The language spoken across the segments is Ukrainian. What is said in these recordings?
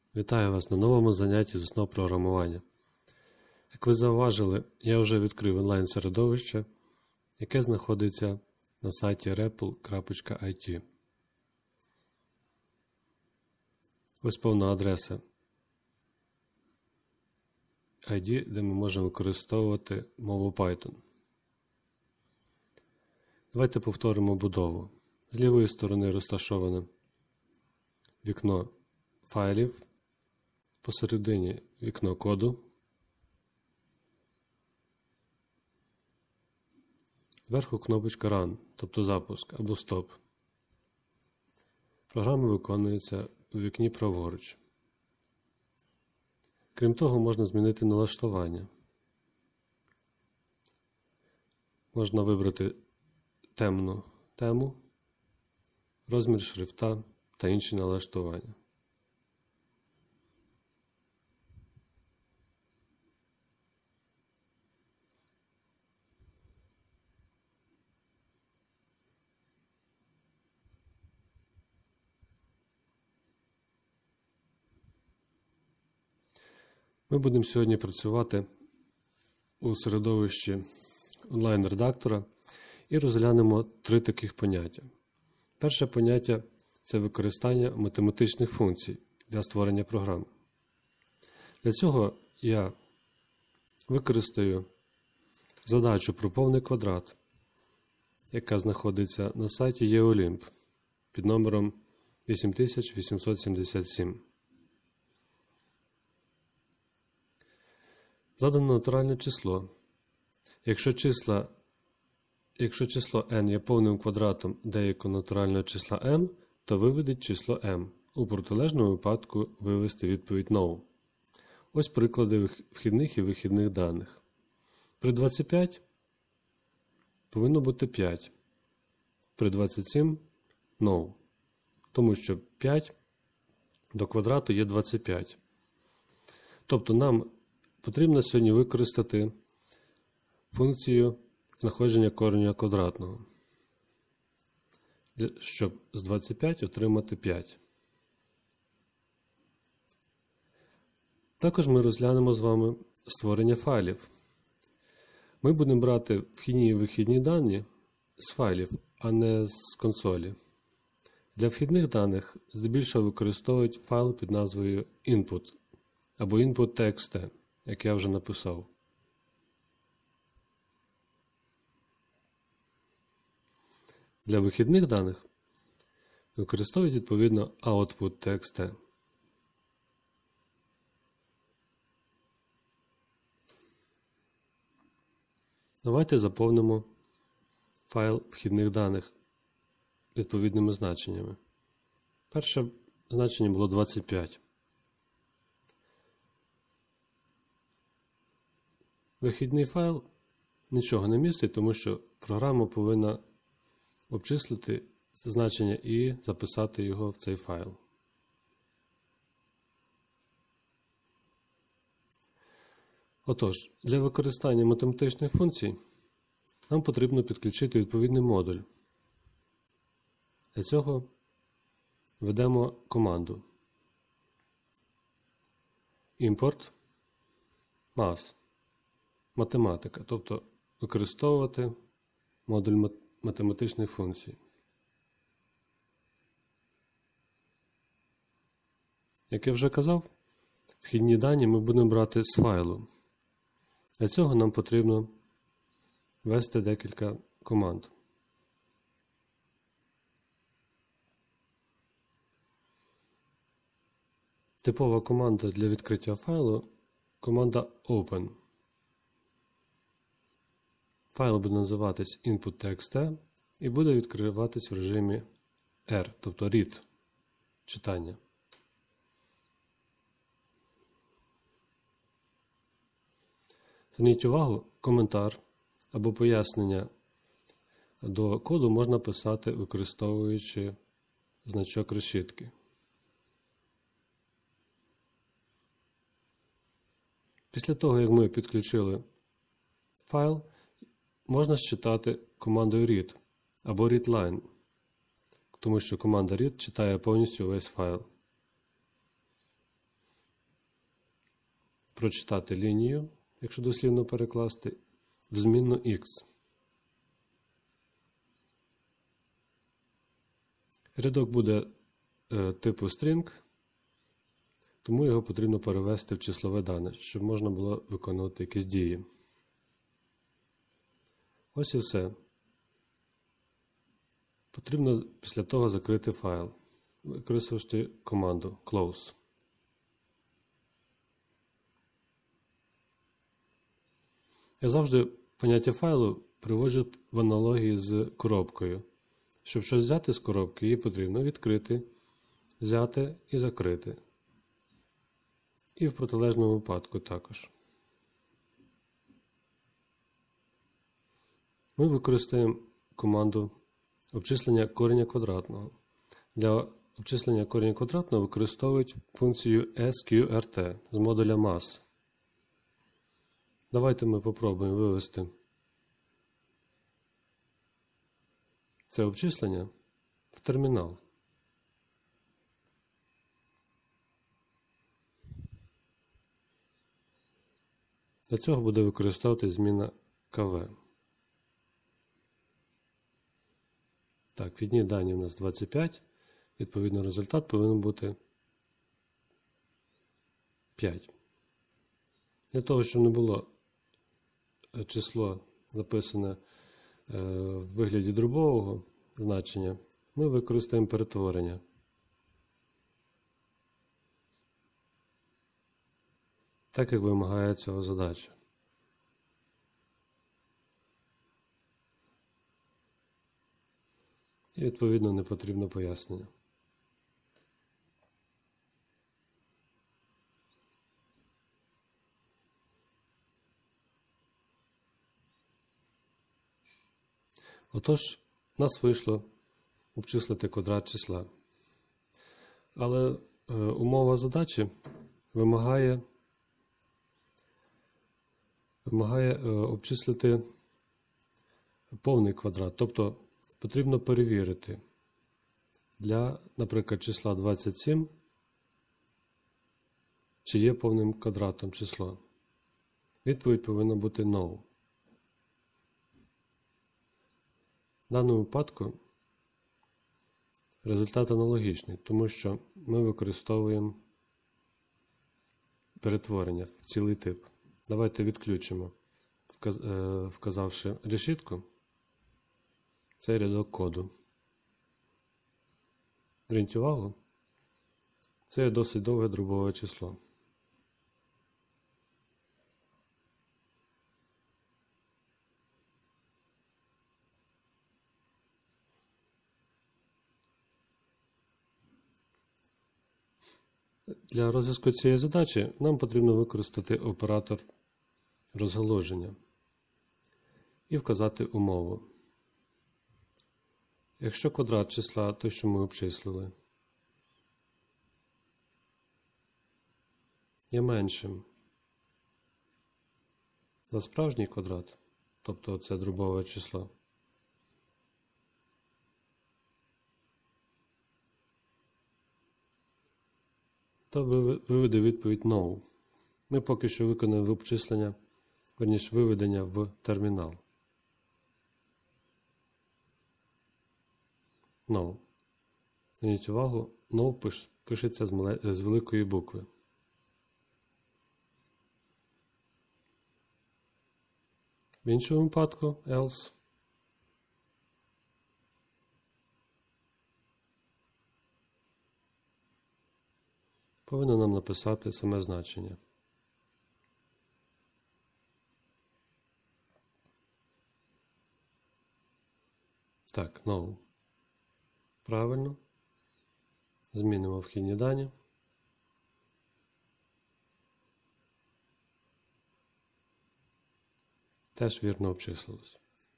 Вітаю вас на новому занятті з основ програмування. Як ви зауважили, я вже відкрив онлайн-середовище, яке знаходиться на сайті repl.it. Ось повна адреса ID, де ми можемо використовувати мову Python. Давайте повторимо будову. З лівої сторони розташоване вікно файлів, посередині вікно коду, зверху кнопочка Run, тобто запуск або Стоп. Програма виконується у вікні праворуч. Крім того, можна змінити налаштування. Можна вибрати темну тему, розмір шрифта та інші налаштування. Ми будемо сьогодні працювати у середовищі онлайн-редактора і розглянемо три таких поняття. Перше поняття – це використання математичних функцій для створення програм. Для цього я використаю задачу про повний квадрат, яка знаходиться на сайті EOLIMP під номером 8877. Задано натуральне число. Якщо число n є повним квадратом деякого натурального числа m, то виведіть число m. У протилежному випадку вивести відповідь no. Ось приклади вхідних і вихідних даних. При 25 повинно бути 5. При 27 – no. Тому що 5 до квадрату є 25. Тобто нам потрібно сьогодні використати функцію знаходження кореня квадратного, щоб з 25 отримати 5. Також ми розглянемо з вами створення файлів. Ми будемо брати вхідні і вихідні дані з файлів, а не з консолі. Для вхідних даних здебільшого використовують файл під назвою input або input.txt, як я вже написав. Для вихідних даних використовують відповідно output.txt. Давайте заповнимо файл вхідних даних відповідними значеннями. Перше значення було 25. Вихідний файл нічого не містить, тому що програма повинна обчислити значення і записати його в цей файл. Отож, для використання математичних функцій нам потрібно підключити відповідний модуль. Для цього введемо команду import math. Математика, тобто використовувати модуль математичних функцій. Як я вже казав, вхідні дані ми будемо брати з файлу. Для цього нам потрібно ввести декілька команд. Типова команда для відкриття файлу – команда open. Файл буде називатись input.txt і буде відкриватись в режимі R, тобто read, читання. Зверніть увагу, коментар або пояснення до коду можна писати, використовуючи значок решітки. Після того, як ми підключили файл, можна считати командою read або readline, тому що команда read читає повністю весь файл. прочитати лінію, якщо дослівно перекласти, в змінну x. Рядок буде типу string, тому його потрібно перевести в числове дане, щоб можна було виконувати якісь дії. Ось і все. Потрібно після того закрити файл, використовуючи команду close. Я завжди поняття файлу приводжу в аналогії з коробкою. Щоб щось взяти з коробки, її потрібно відкрити, взяти і закрити. І в протилежному випадку також. Ми використаємо команду обчислення кореня квадратного. Для обчислення кореня квадратного використовують функцію sqrt з модуля mass. Давайте ми попробуємо вивести це обчислення в термінал. Для цього буде використовувати зміна kv. Так, вхідні дані у нас 25, відповідно результат повинен бути 5. Для того, щоб не було число записане в вигляді дробового значення, ми використаємо перетворення. Так, як вимагає цього задача. І, відповідно, не потрібно пояснення. Отож, у нас вийшло обчислити квадрат числа. Але умова задачі вимагає обчислити повний квадрат. Тобто, потрібно перевірити для, наприклад, числа 27, чи є повним квадратом число. Відповідь повинна бути no. В даному випадку результат аналогічний, тому що ми використовуємо перетворення в цілий тип. Давайте відключимо, вказавши решітку, цей рядок коду. Зверніть увагу, це є досить довге дробове число. Для розв'язку цієї задачі нам потрібно використати оператор розгалуження і вказати умову. Якщо квадрат числа, той, що ми обчислили, є меншим за справжній квадрат, тобто це дробове число, то виведе відповідь no. Ми поки що виконаємо обчислення, верніше виведення в термінал. No. Зверніть увагу, no пишеться з великої букви. В іншому випадку else. Повинно нам написати саме значення. Так, no. Правильно. Змінимо вхідні дані. Теж вірно обчислилось.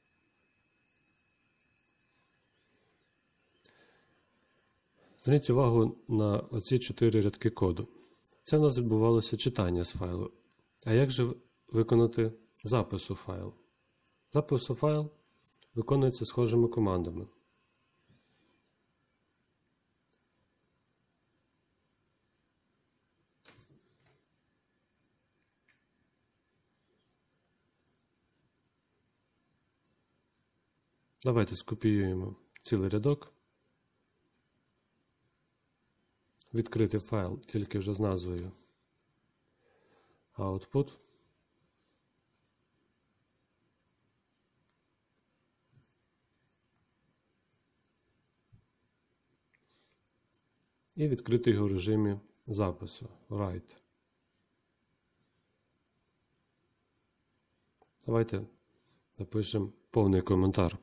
Зверніть увагу на оці 4 рядки коду. Це в нас відбувалося читання з файлу. А як же виконати запис у файл? Запис у файл виконується схожими командами. Давайте скопіюємо цілий рядок. Відкрити файл, тільки вже з назвою output. І відкрити його в режимі запису Write. Давайте напишемо повний коментар.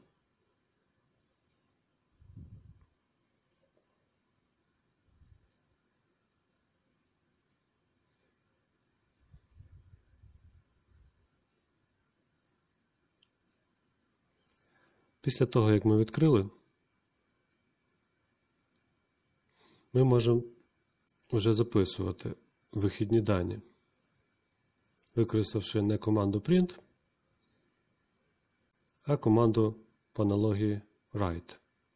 Після того, як ми відкрили, ми можемо вже записувати вихідні дані, використавши не команду print, а команду по аналогії write.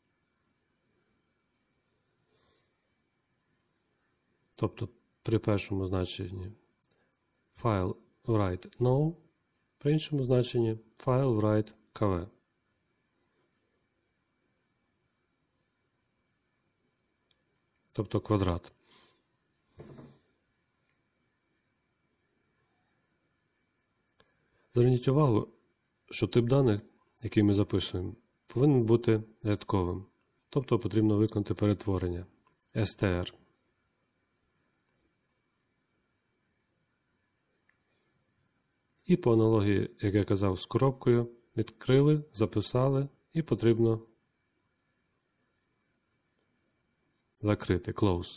Тобто при першому значенні file write no, при іншому значенні file write kv. Тобто квадрат. Зверніть увагу, що тип даних, який ми записуємо, повинен бути рядковим. Тобто потрібно виконати перетворення str. І по аналогії, як я казав, з коробкою, відкрили, записали і потрібно закрити, close.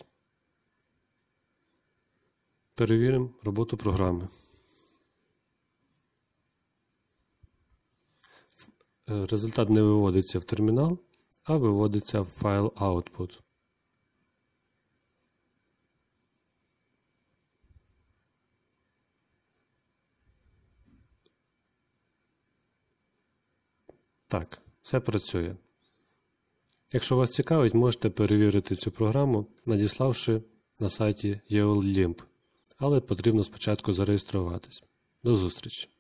Перевіримо роботу програми. Результат не виводиться в термінал, а виводиться в файл output. Так, все працює. Якщо вас цікавить, можете перевірити цю програму, надіславши на сайті EOLLIMP, але потрібно спочатку зареєструватись. До зустрічі!